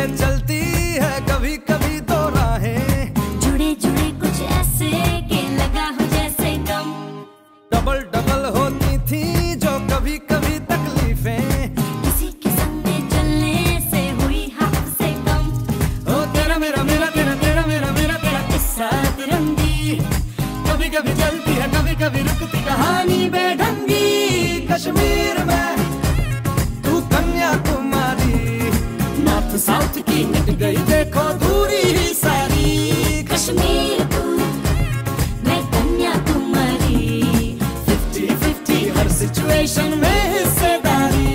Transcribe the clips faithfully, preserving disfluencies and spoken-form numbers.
के चलती है कभी कभी दो राहें, जुड़े जुड़े कुछ ऐसे के लगा हो जैसे गम। डबल डबल होती थी जो कभी कभी तकलीफें, किसी के संग में चलने से हुई हमसे कम। ओ तेरा मेरा मेरा तेरा तेरा मेरा मेरा तेरा किस्सा तिरंगी, कभी कभी चलती है कभी कभी रुकती कहानी बेढंगी। कश्मीर में तू कन्याकुमारी, नॉर्थ साउथ की मिट गई देखो दूरी ही सारी। कश्मीर तू मैं कन्याकुमारी, फिफ्टी फिफ्टी हर सिचुएशन में हिस्सेदारी।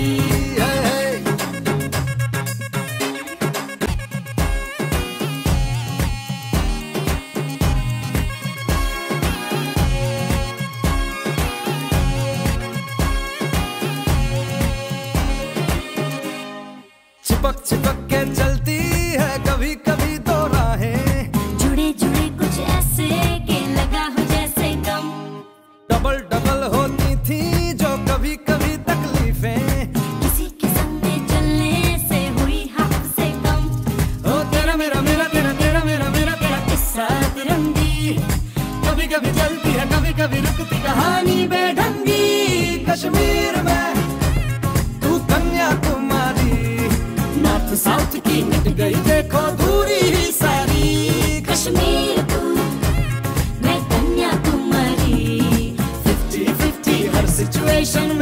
चिपक चिपक के चलती है कभी कभी दो राहें, जुड़े जुड़े कुछ ऐसे के लगा हो जैसे गम। डबल डबल होती थी जो कभी कभी तकलीफें, किसी के संग में चलने से हुई हमसे कम। ओ तेरा मेरा मेरा तेरा तेरा मेरा मेरा तेरा किस्सा तिरंगी, कभी कभी चलती है कभी कभी रुकती कहानी बेढंगी। कश्मीर में तू कन्याकुमारी, नॉर्थ साउथ की मिट गई देखो दूरी ही सारी। कश्मीर तू मैं कन्याकुमारी, फिफ्टी फिफ्टी हर सिचुएशन